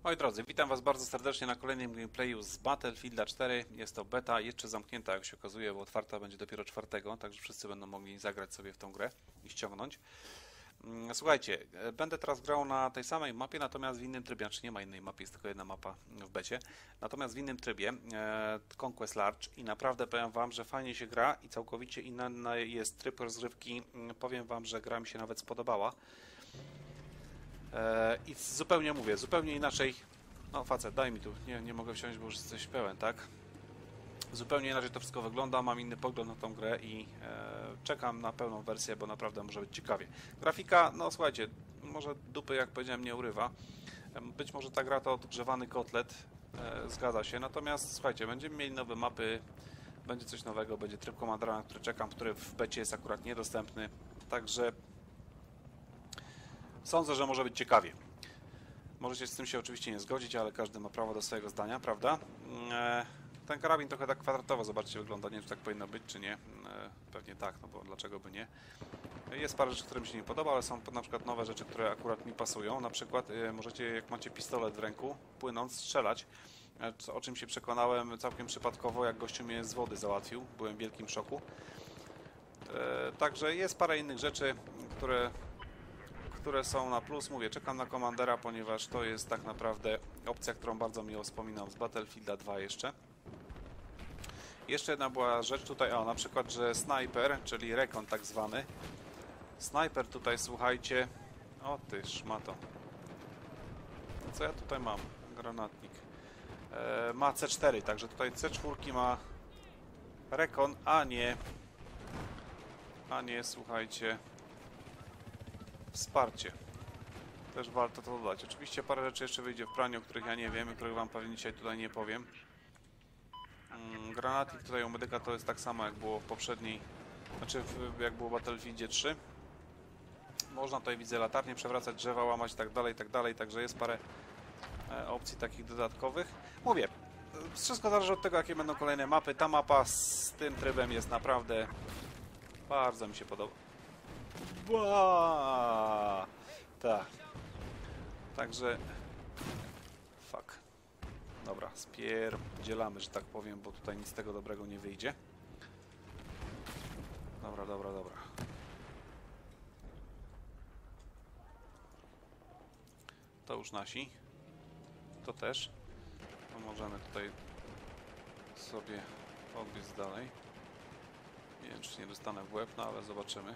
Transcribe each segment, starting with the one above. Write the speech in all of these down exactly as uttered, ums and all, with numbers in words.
Moi drodzy, witam Was bardzo serdecznie na kolejnym gameplayu z Battlefielda cztery. Jest to beta, jeszcze zamknięta jak się okazuje, bo otwarta będzie dopiero czwartego, także wszyscy będą mogli zagrać sobie w tą grę i ściągnąć. Słuchajcie, będę teraz grał na tej samej mapie, natomiast w innym trybie, znaczy nie ma innej mapy, jest tylko jedna mapa w becie, natomiast w innym trybie, e, Conquest Large, i naprawdę powiem Wam, że fajnie się gra i całkowicie inny jest tryb rozgrywki. Powiem Wam, że gra mi się nawet spodobała. E, I zupełnie mówię, zupełnie inaczej. No facet, daj mi tu, nie, nie mogę wsiąść, bo już jesteś pełen, tak? Zupełnie inaczej to wszystko wygląda, mam inny pogląd na tą grę i e, czekam na pełną wersję, bo naprawdę może być ciekawie. Grafika, no słuchajcie, może dupy, jak powiedziałem, nie urywa. Być może ta gra to odgrzewany kotlet, e, zgadza się, natomiast słuchajcie, będziemy mieli nowe mapy, będzie coś nowego, będzie tryb komandora, na który czekam, który w becie jest akurat niedostępny, także sądzę, że może być ciekawie. Możecie z tym się oczywiście nie zgodzić, ale każdy ma prawo do swojego zdania, prawda? E, Ten karabin trochę tak kwadratowo, zobaczcie, wygląda. Nie wiem, czy tak powinno być, czy nie. E, pewnie tak, no bo dlaczego by nie. Jest parę rzeczy, które mi się nie podoba, ale są na przykład nowe rzeczy, które akurat mi pasują. Na przykład e, możecie, jak macie pistolet w ręku, płynąc, strzelać. E, o czym się przekonałem całkiem przypadkowo, jak gościu mnie z wody załatwił. Byłem w wielkim szoku. E, także jest parę innych rzeczy, które... które są na plus. Mówię, czekam na komandera, ponieważ to jest tak naprawdę opcja, którą bardzo miło wspominam z Battlefielda dwa jeszcze. Jeszcze jedna była rzecz tutaj, o, na przykład, że snajper, czyli rekon tak zwany. Snajper tutaj, słuchajcie, o ty szmato. Co ja tutaj mam? Granatnik. E, ma C cztery, także tutaj C cztery ma rekon, a nie, a nie, słuchajcie, wsparcie. Też warto to dodać. Oczywiście parę rzeczy jeszcze wyjdzie w praniu, o których ja nie wiem, o których Wam pewnie dzisiaj tutaj nie powiem. Mm, granatnik tutaj u medyka to jest tak samo, jak było w poprzedniej, znaczy w, jak było w Battlefieldzie trzy. Można tutaj, widzę, latarnie przewracać, drzewa łamać i tak dalej, i tak dalej, także jest parę e, opcji takich dodatkowych. Mówię, wszystko zależy od tego, jakie będą kolejne mapy. Ta mapa z tym trybem jest naprawdę, bardzo mi się podoba. Ba! Tak. Także... Fuck. Dobra, spierdzielamy, że tak powiem, bo tutaj nic z tego dobrego nie wyjdzie. Dobra, dobra, dobra. To już nasi. To też. To możemy tutaj sobie odbiec dalej. Nie wiem, czy nie dostanę w łeb, no ale zobaczymy.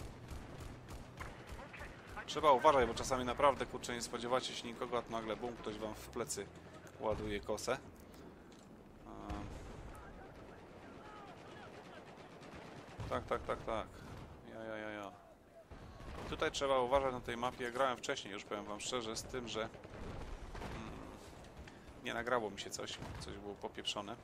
Trzeba uważać, bo czasami naprawdę, kurczę, nie spodziewacie się nikogo, a nagle bum, ktoś Wam w plecy ładuje kosę. Tak, tak, tak, tak. Ja, ja, ja, ja. Tutaj trzeba uważać na tej mapie. Ja grałem wcześniej, już powiem Wam szczerze, z tym, że mm, nie nagrało mi się coś. Coś było popieprzone.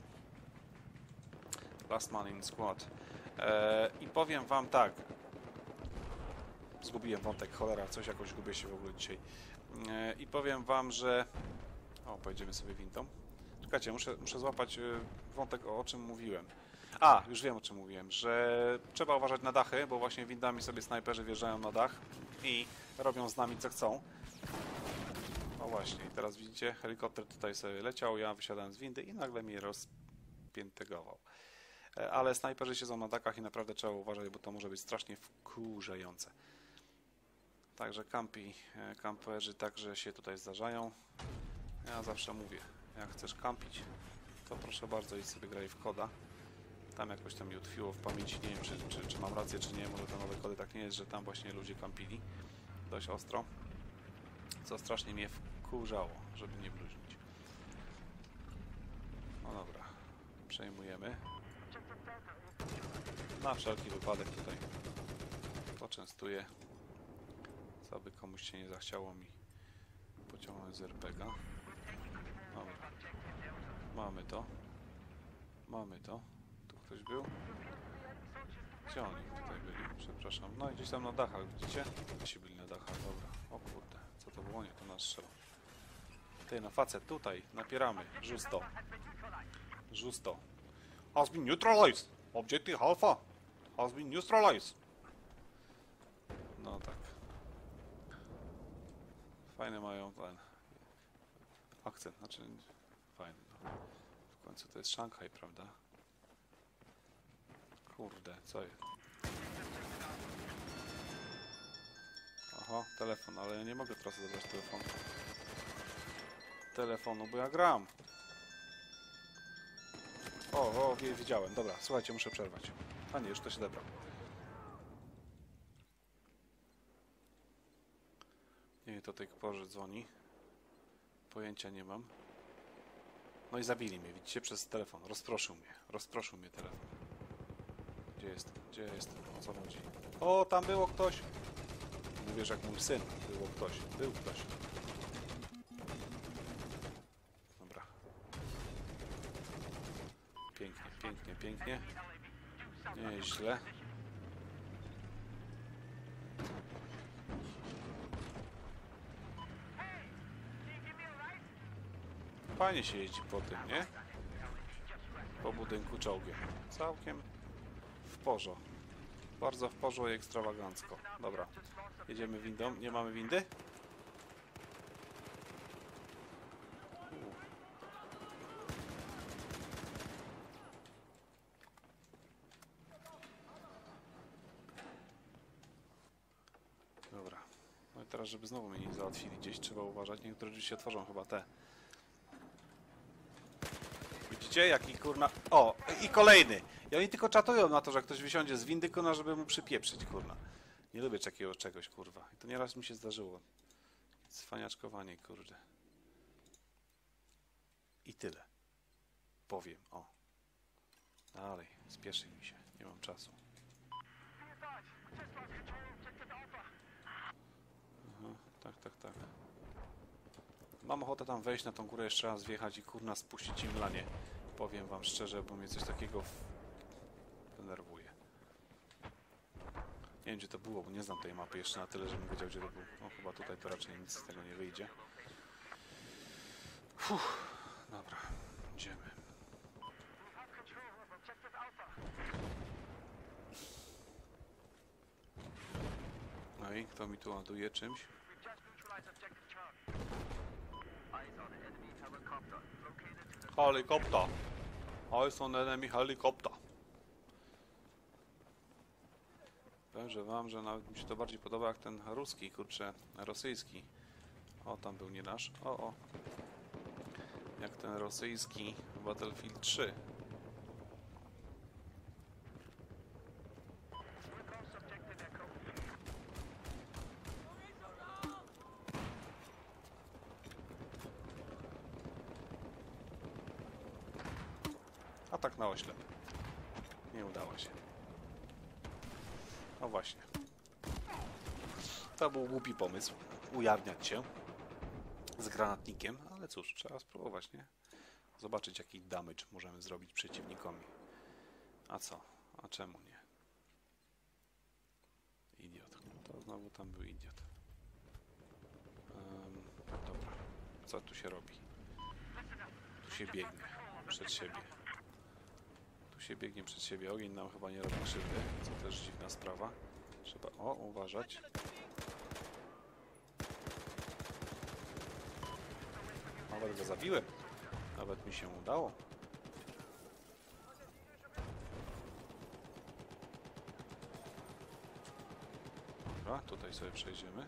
Last man in squad. Eee, I powiem Wam tak. Zgubiłem wątek, cholera, coś jakoś gubię się w ogóle dzisiaj. Eee, I powiem Wam, że... O, pojedziemy sobie wintą. Czekajcie, muszę, muszę złapać wątek, o czym mówiłem. A, już wiem, o czym mówiłem, że trzeba uważać na dachy, bo właśnie windami sobie snajperzy wjeżdżają na dach i robią z nami co chcą. O właśnie, i teraz widzicie, helikopter tutaj sobie leciał, ja wysiadałem z windy i nagle mnie rozpiętygował. Ale snajperzy siedzą na dachach i naprawdę trzeba uważać, bo to może być strasznie wkurzające. Także kampi, kamperzy także się tutaj zdarzają. Ja zawsze mówię, jak chcesz kampić, to proszę bardzo, idź sobie graj w koda. Tam jakoś tam mi utkwiło w pamięci, nie wiem, czy, czy, czy mam rację, czy nie, może te nowe kody tak nie jest, że tam właśnie ludzie kampili dość ostro, co strasznie mnie wkurzało, żeby nie bluźnić. No dobra, przejmujemy. Na wszelki wypadek tutaj poczęstuję, co by komuś się nie zachciało mi pociągnąć z er pe ga. Dobra. Mamy to. Mamy to. Tu ktoś był? Gdzie oni tutaj byli? Przepraszam. No i gdzieś tam na dachach, widzicie? Ci byli na dachach, dobra. O kurde, co to było? Nie, to nas strzela. Ty, na facet, tutaj, napieramy. Justo. Justo. Has been neutralized! Objective Alpha has been neutralized! No tak. Fajne mają ten... Akcent, znaczy fajny. No. W końcu to jest Szanghaj, prawda? Kurde, co jest? Aha, telefon, ale ja nie mogę teraz zabrać telefonu. Telefonu, bo ja gram. O, o, wiedziałem. Dobra, słuchajcie, muszę przerwać. A nie, już to się odebrał. Nie, to tej porze dzwoni. Pojęcia nie mam. No i zabili mnie, widzicie, przez telefon. Rozproszył mnie. Rozproszył mnie telefon. Gdzie jest? Gdzie jest? O co chodzi? O, tam było ktoś! Mówisz jak mój syn. Było ktoś. Był ktoś. Dobra. Pięknie, pięknie, pięknie. Nieźle. Fajnie się jeździ po tym, nie? Po budynku czołgiem. Całkiem w porzo. Bardzo w porzo i ekstrawagancko. Dobra. Jedziemy windą. Nie mamy windy? Dobra. No i teraz, żeby znowu mnie nie załatwili gdzieś, trzeba uważać. Niektóre drzwi się otworzą, chyba te. Widzicie, jaki kurna... O! I kolejny! I oni tylko czatują na to, że ktoś wysiądzie z windy, kurna, żeby mu przypieprzyć, kurna. Nie lubię takiego czegoś, kurwa. I to nieraz mi się zdarzyło. Cwaniaczkowanie, kurde. I tyle. Powiem, o. Dalej, spieszy mi się. Nie mam czasu. Aha, tak, tak, tak. Mam ochotę tam wejść na tą górę, jeszcze raz wjechać i kurna spuścić im lanie. Powiem wam szczerze, bo mnie coś takiego denerwuje. Nie wiem, gdzie to było, bo nie znam tej mapy jeszcze na tyle, żebym wiedział, gdzie to było. No chyba tutaj to raczej nic z tego nie wyjdzie. Fuh, dobra, idziemy. No i kto mi tu ładuje czymś? Helikopter! Eyes on enemy helikopter! Powiem, że wam, że nawet mi się to bardziej podoba jak ten ruski, kurczę, rosyjski. O, tam był nie nasz. O, o. Jak ten rosyjski Battlefield trzy. Atak na oślep. Nie udało się. No właśnie. To był głupi pomysł. Ujawniać się z granatnikiem, ale cóż, trzeba spróbować, nie? Zobaczyć, jaki damage możemy zrobić przeciwnikowi. A co? A czemu nie? Idiot. To znowu tam był idiot. Um, dobra. Co tu się robi? Tu się biegnie przed siebie. Tu się biegnie przed siebie. Ogień nam chyba nie robi krzywdy, co też dziwna sprawa. Trzeba, o, uważać. Nawet go zabiłem. Nawet mi się udało. Dobra, tutaj sobie przejdziemy.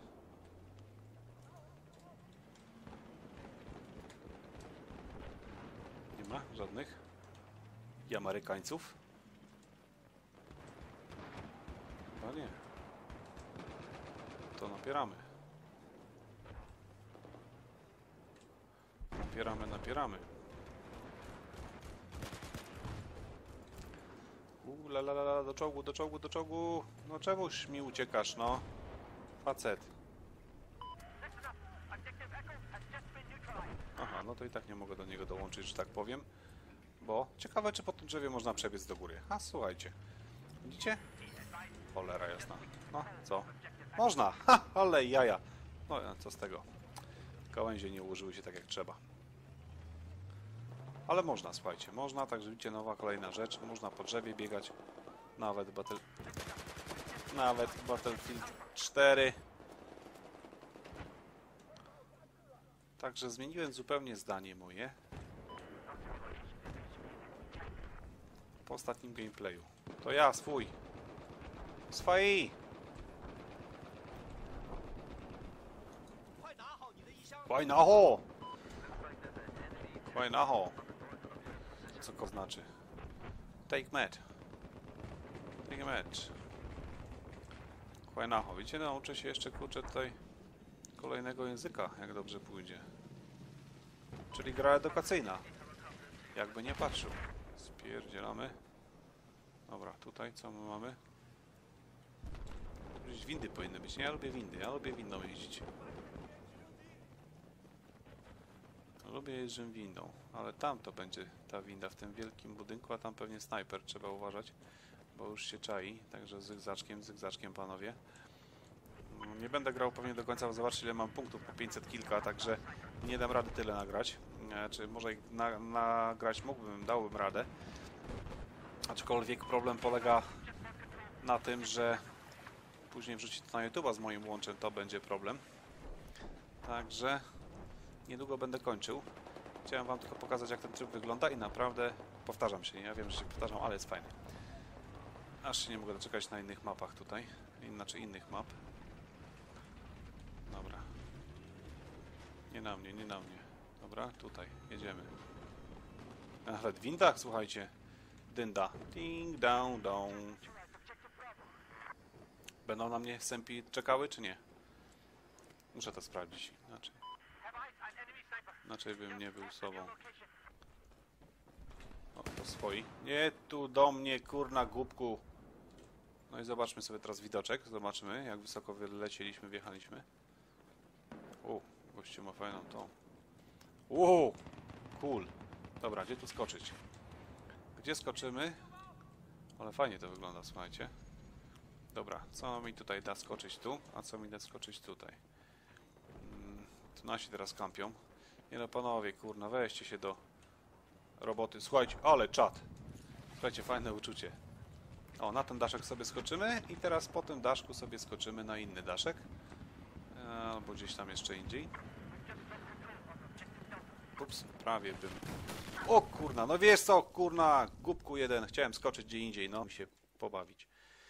Nie ma żadnych i Amerykańców? Chyba nie. To napieramy. Napieramy, napieramy. Uuu, la la la, do czołgu, do czołgu, do czołgu. No czemuś mi uciekasz, no. Facet. Aha, no to i tak nie mogę do niego dołączyć, że tak powiem. Bo ciekawe, czy po tym drzewie można przebiec do góry. A, słuchajcie. Widzicie? Cholera jasna. No, co? Można! Ha! Ale jaja! No, co z tego? Gałęzie nie ułożyły się tak, jak trzeba. Ale można, słuchajcie. Można, także widzicie, nowa, kolejna rzecz. Można po drzewie biegać. Nawet Battle... Nawet Battlefield cztery. Także zmieniłem zupełnie zdanie moje po ostatnim gameplayu. To ja, swój. Swoi! Kwajnaho! Kwajnaho! Co to znaczy? Take med. Take med. Kwajnaho. Widzicie, nauczę się jeszcze, kurczę, tutaj kolejnego języka, jak dobrze pójdzie. Czyli gra edukacyjna. Jakby nie patrzył. Spierdzielamy. Dobra, tutaj co my mamy? Gdzieś windy powinny być. Nie, ja lubię windy. Ja lubię windą jeździć. Lubię jeżdżę windą, ale tam to będzie ta winda w tym wielkim budynku, a tam pewnie snajper, trzeba uważać, bo już się czai, także zygzaczkiem, zygzaczkiem panowie. Nie będę grał pewnie do końca, bo zobaczcie ile mam punktów, po pięćset kilka, także nie dam rady tyle nagrać. Czy może na, nagrać mógłbym, dałbym radę. Aczkolwiek problem polega na tym, że później wrzucić to na YouTube'a z moim łączem, to będzie problem. Także niedługo będę kończył. Chciałem wam tylko pokazać, jak ten tryb wygląda i naprawdę powtarzam się. Ja wiem, że się powtarzam, ale jest fajny. Aż się nie mogę doczekać na innych mapach tutaj. Inaczej innych map. Dobra. Nie na mnie, nie na mnie. Dobra, tutaj. Jedziemy. Nawet w windach, słuchajcie. Dynda. Ding, down, down. Będą na mnie sępi czekały, czy nie? Muszę to sprawdzić. Inaczej. Inaczej bym nie był sobą. O, to swoi. Nie tu do mnie, kurna głupku. No i zobaczmy sobie teraz widoczek. Zobaczymy, jak wysoko wylecieliśmy, wjechaliśmy. U, gościu ma fajną tą. Uuu, cool. Dobra, gdzie tu skoczyć? Gdzie skoczymy? Ale fajnie to wygląda, słuchajcie. Dobra, co mi tutaj da skoczyć tu, a co mi da skoczyć tutaj? Hmm, tu nasi teraz kampią. Nie no panowie, kurna, weźcie się do roboty. Słuchajcie, ale czad. Słuchajcie, fajne uczucie. O, na ten daszek sobie skoczymy i teraz po tym daszku sobie skoczymy na inny daszek. Albo gdzieś tam jeszcze indziej. Ups, prawie bym... O kurna, no wiesz co, kurna, głupku jeden. Chciałem skoczyć gdzie indziej, no mi się pobawić.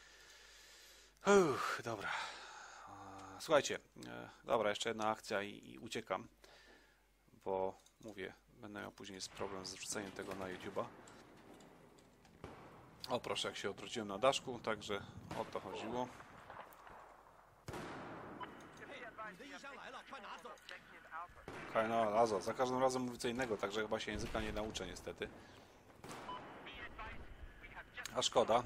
Uff, dobra. Słuchajcie, dobra, jeszcze jedna akcja i, i uciekam. Bo mówię, będę miał później problem z wrzuceniem tego na YouTube'a. O proszę, jak się odwróciłem na daszku, także o to chodziło. Okej, no Lazo, za każdym razem mówi co innego, także chyba się języka nie nauczę niestety. A szkoda.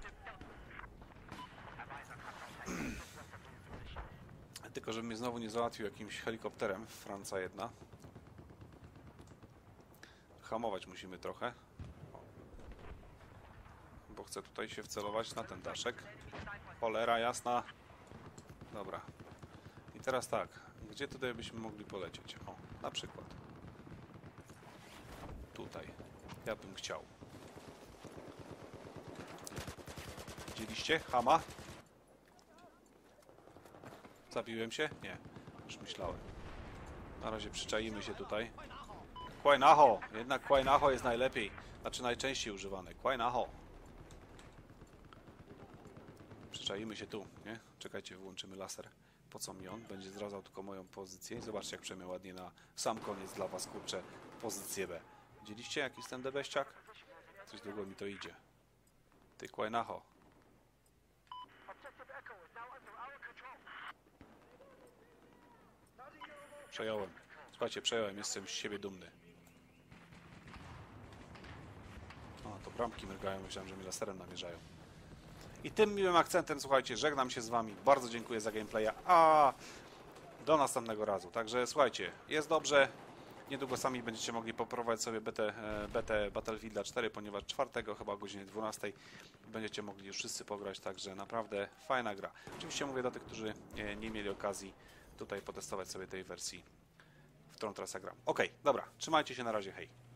Tylko, żeby mnie znowu nie załatwił jakimś helikopterem, Franca jedna. Hamować musimy trochę. Bo chcę tutaj się wcelować na ten daszek. Cholera jasna. Dobra. I teraz tak. Gdzie tutaj byśmy mogli polecieć? O, na przykład. Tutaj. Ja bym chciał. Widzieliście? Hama? Zabiłem się? Nie. Już myślałem. Na razie przyczaimy się tutaj. Kwajnaho! Jednak Kwajnaho jest najlepiej. Znaczy najczęściej używane. Kwajnaho. Przyczaimy się tu, nie? Czekajcie, wyłączymy laser. Po co mi on? Będzie zdradzał tylko moją pozycję. I zobaczcie, jak przejmę ładnie na sam koniec dla was, kurczę, pozycję B. Widzieliście, jaki jest ten debeściak? Coś długo mi to idzie. Ty Kwajnaho. Przejąłem. Słuchajcie, przejąłem. Jestem z siebie dumny. O, to bramki mrygają. Myślałem, że mi laserem namierzają. I tym miłym akcentem, słuchajcie, żegnam się z wami. Bardzo dziękuję za gameplaya. A do następnego razu. Także słuchajcie, jest dobrze. Niedługo sami będziecie mogli poprowadzić sobie betę, betę Battlefielda cztery, ponieważ czwartego chyba o godzinie dwunastej będziecie mogli już wszyscy pograć. Także naprawdę fajna gra. Oczywiście mówię do tych, którzy nie, nie mieli okazji tutaj potestować sobie tej wersji, w którą teraz ja gram. Okej, dobra, trzymajcie się, na razie, hej.